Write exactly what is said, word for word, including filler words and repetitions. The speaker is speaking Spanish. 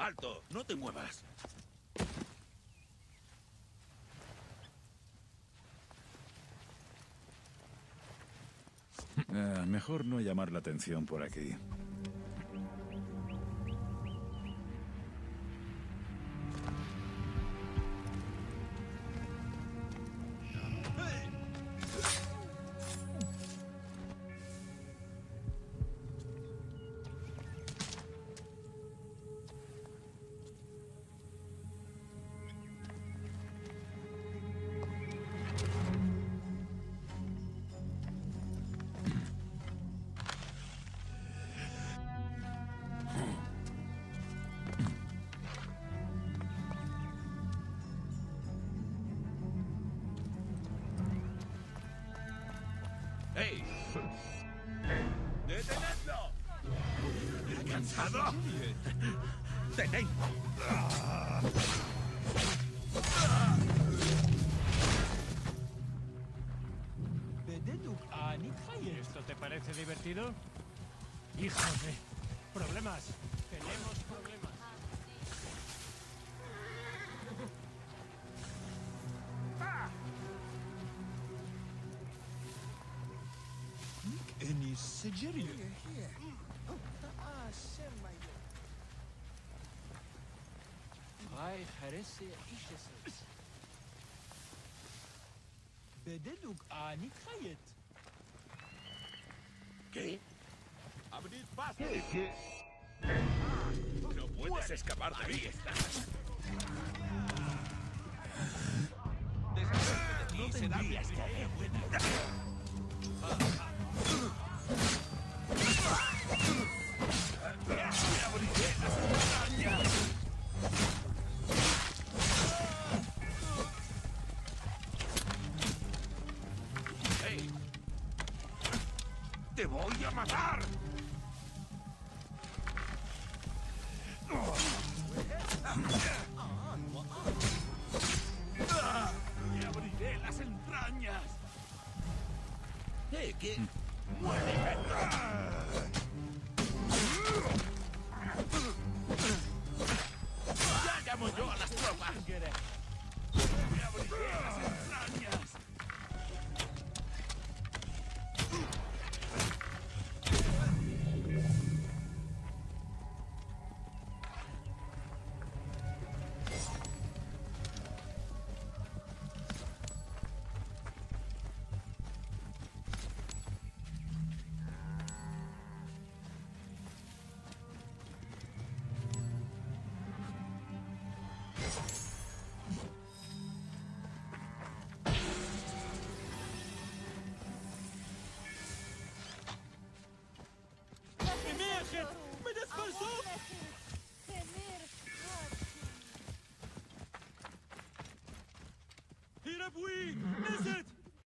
¡Alto! ¡No te muevas! Eh, mejor no llamar la atención por aquí. ¡Ey! ¡Detenedlo! ¿Cansado? ¡Te tengo! ¿Esto te parece divertido? ¡Hijos de... problemas! ¡Tenemos problemas! En السجرية Ay, parece işesiz. بدلك آني خيط ¿Qué? ¡Abrid paso! ¡No puedes escapar de mí! No tendrías que haber ¡Hey! ¡Te voy a matar! ¡Te abriré las entrañas! ¡Eh, qué! ¡Muere!